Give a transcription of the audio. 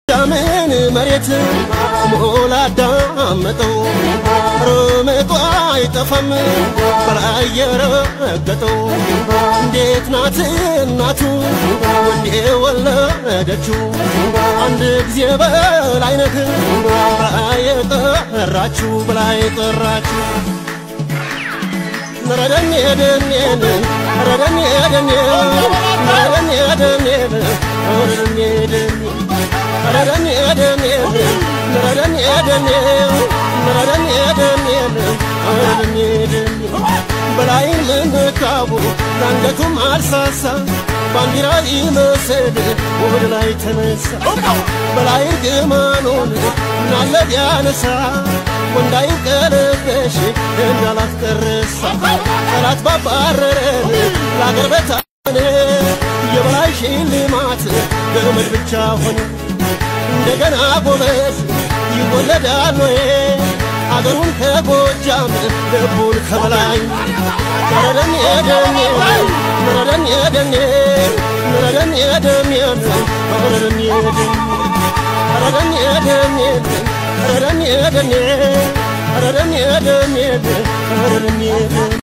من مريت مولا دامتو رمطو يطفم براي رقتو እንዴት ናት እናቱ ወንዴ ወለደችው አንድ ጊዜ በላይነህ በላይ ጠራችሁ በላይ ጠራችሁ ረደኔ ደኔ ረደኔ ደኔ ረደኔ ደኔ ረደኔ ደኔ ረደኔ ደኔ ረደኔ ደኔ ረደኔ ደኔ ረደኔ ደኔ በላይ ምንካቡ አንገቱም አልሳሳ ባንዲራ ይመስል ወደ ላይ ተነሳ በላይ ግማኑን ናለብ ያነሳ ወንዳይ ቀለበሽ እንዳላት ቀረሳ ጠላት ባባረረን ለአገር በታነ የበላይ ሽልማት ገመድ ብቻ ሆነ እንደገና ጎበዝ ይወለዳል ወይ አገሩን ከጎጃም ልቡን ከበላይ ረደኔ ደኔ ረደኔ ደኔ ረደኔ ደኔ ረደኔ ደኔ ረደኔ ደኔ ረደኔ ደኔ ረደኔ ደኔ ረደኔ